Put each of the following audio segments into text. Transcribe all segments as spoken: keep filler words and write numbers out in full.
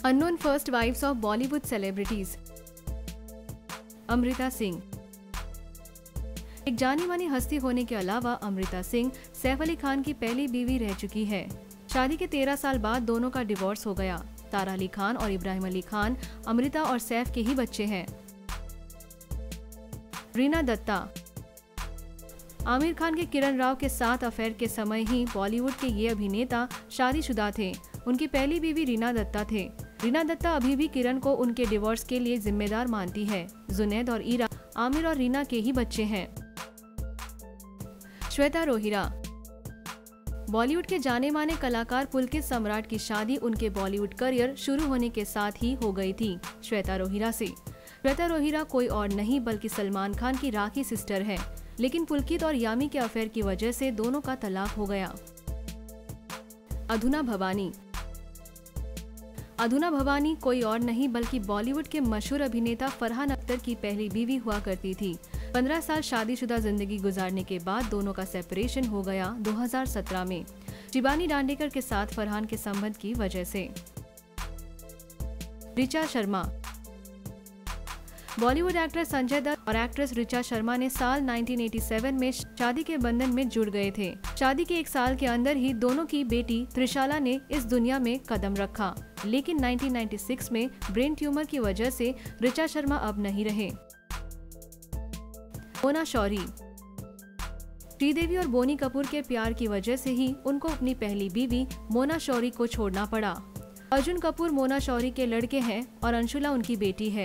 Unknown first wives of Bollywood celebrities. Amrita Singh. एक जानी मानी हस्ती होने के अलावा अमृता सिंह सैफ अली खान की पहली बीवी रह चुकी है। शादी के तेरह साल बाद दोनों का डिवोर्स हो गया। तारा अली खान और इब्राहिम अली खान अमृता और सैफ के ही बच्चे हैं। रीना दत्ता। आमिर खान के किरण राव के साथ अफेयर के समय ही बॉलीवुड के ये अभिनेता शादीशुदा थे। उनकी पहली बीवी रीना दत्ता थे। रीना दत्ता अभी भी किरण को उनके डिवोर्स के लिए जिम्मेदार मानती है। जुनैद और ईरा आमिर और रीना के ही बच्चे हैं। श्वेता रोहिरा। बॉलीवुड के जाने माने कलाकार पुलकित सम्राट की शादी उनके बॉलीवुड करियर शुरू होने के साथ ही हो गई थी श्वेता रोहिरा से। श्वेता रोहिरा कोई और नहीं बल्कि सलमान खान की राखी सिस्टर है, लेकिन पुलकित और यामी के अफेयर की वजह से दोनों का तलाक हो गया। अधुना भवानी। अधुना भवानी कोई और नहीं बल्कि बॉलीवुड के मशहूर अभिनेता फरहान अख्तर की पहली बीवी हुआ करती थी। पंद्रह साल शादीशुदा जिंदगी गुजारने के बाद दोनों का सेपरेशन हो गया दो हज़ार सत्रह में शिबानी दांडेकर के साथ फरहान के संबंध की वजह से। ऋचा शर्मा। बॉलीवुड एक्टर संजय दत्त और एक्ट्रेस ऋचा शर्मा ने साल उन्नीस सौ सत्तासी में शादी के बंधन में जुड़ गए थे। शादी के एक साल के अंदर ही दोनों की बेटी त्रिशाला ने इस दुनिया में कदम रखा, लेकिन उन्नीस सौ छियानवे में ब्रेन ट्यूमर की वजह से ऋचा शर्मा अब नहीं रहे। मोना शौरी। श्रीदेवी और बोनी कपूर के प्यार की वजह से ही उनको अपनी पहली बीवी मोना शौरी को छोड़ना पड़ा। अर्जुन कपूर मोना शौरी के लड़के हैं और अंशुला उनकी बेटी है।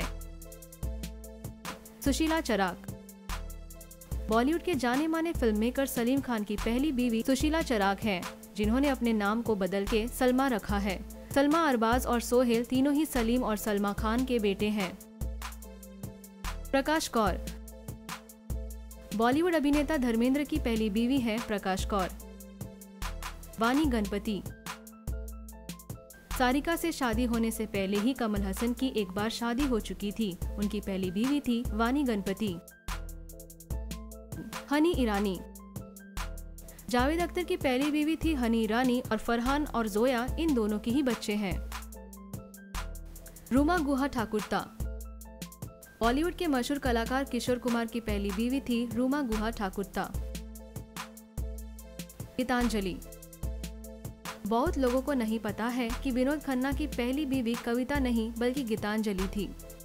सुशीला चराग। बॉलीवुड के जाने माने फिल्म मेकर सलीम खान की पहली बीवी सुशीला चराग है, जिन्होंने अपने नाम को बदल के सलमा रखा है। सलमा अरबाज और सोहेल तीनों ही सलीम और सलमा खान के बेटे हैं। प्रकाश कौर। बॉलीवुड अभिनेता धर्मेंद्र की पहली बीवी है प्रकाश कौर। वानी गणपति। सारिका से शादी होने से पहले ही कमल हसन की एक बार शादी हो चुकी थी। उनकी पहली बीवी थी वानी गणपति। हनी ईरानी। जावेद अख्तर की पहली बीवी थी हनी ईरानी और फरहान और जोया इन दोनों के ही बच्चे हैं। रूमा गुहा ठाकुरता। बॉलीवुड के मशहूर कलाकार किशोर कुमार की पहली बीवी थी रूमा गुहा ठाकुरता। गीतांजलि। बहुत लोगों को नहीं पता है कि विनोद खन्ना की पहली बीवी कविता नहीं बल्कि गीतांजलि थी।